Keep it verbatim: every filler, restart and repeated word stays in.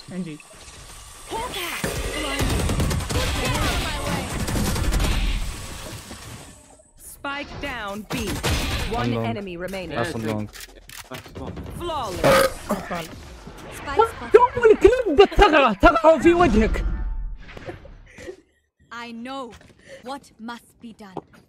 عندي. Spike down B. One long. enemy remaining. That's a long. Flawless. يوم الكلب الثغرة تقع في وجهك. I know what must be done.